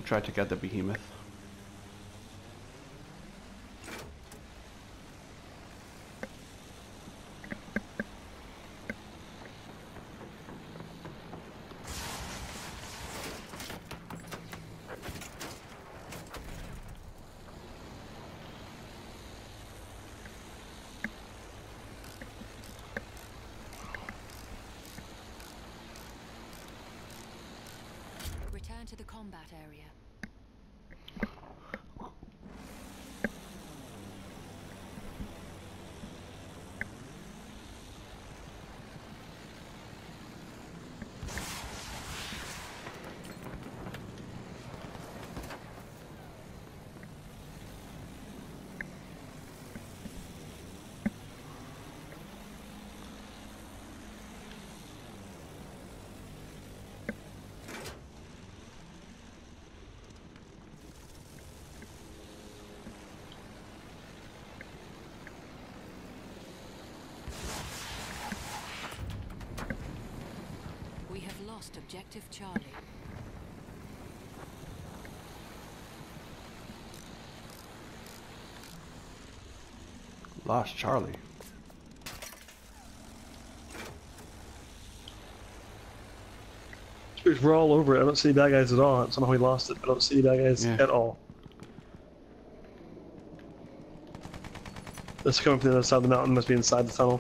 Try to get the behemoth. Return to the combat area. We have lost objective Charlie. Lost Charlie. We're all over it. I don't see any bad guys at all. Somehow we lost it. I don't see any bad guys at all. This is coming from the other side of the mountain. Must be inside the tunnel.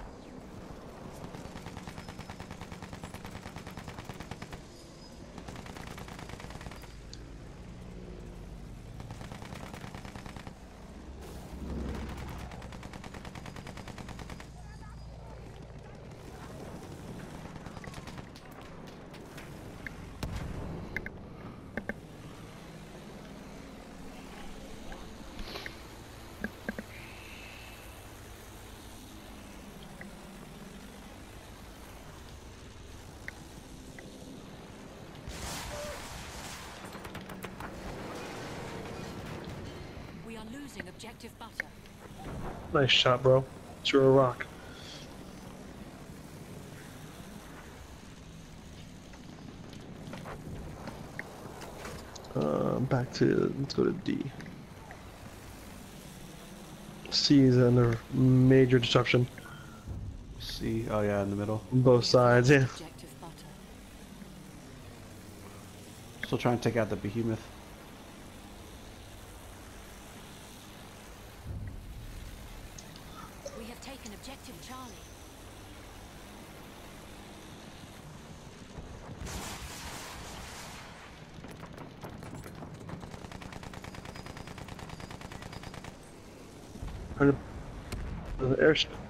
We are losing objective butter. Nice shot, bro. Through a rock. Back to, let's go to D. C is under major disruption. C, oh yeah, in the middle. On both sides, yeah. Objective butter. Still trying to take out the behemoth. We have taken objective Charlie. The airship.